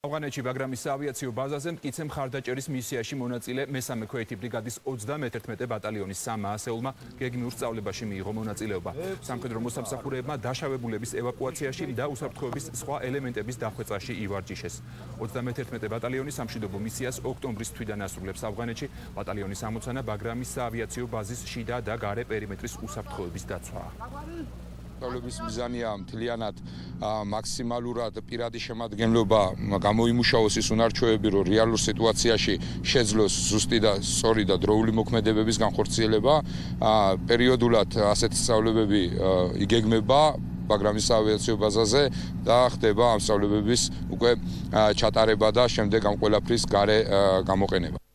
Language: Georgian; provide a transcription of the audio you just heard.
ავღანეთში ბაგრამის საავიაციო ბაზაზე მტკიცე მხარდაჭერის მისიაში მონაწილე მესამე ქვეითი ბრიგადის 31 ბატალიონის 3 ასეულმა გეგმიურ სწავლებაში მიიღო მონაწილეობა. სამხედრო მოსამსახურეებმა დაშავებულების ევაკუაციაში და უსაფრთხოების სხვა ელემენტების დახვეწაში ივარჯიშეს. 31 ბატალიონი სამშვიდობო მისიას ოქტომბრის თვიდან ასრულებს ავღანეთში. ბატალიონის ამოცანა ბაგრამის საავიაციო ბაზის შიდა და გარე პერიმეტრის უსაფრთხოების დაცვაა. სწავლების მიზანია მთლიანად მაქსიმალურად პირადი შემადგენლობა გამოიმუშაოს ის უნარჩვევები, რომ რეალურ სიტუაციაში შეძლოს ზუსტი და სწორი და დროული მოქმედებების განხორციელება. პერიოდულად ასეთი სწავლებები იგეგმება ბაგრამის საავიაციო ბაზაზე და ხდება ამ სწავლებების უკვე ჩატარება და შემდეგ ამ ყველაფრის გარე გამოყენება.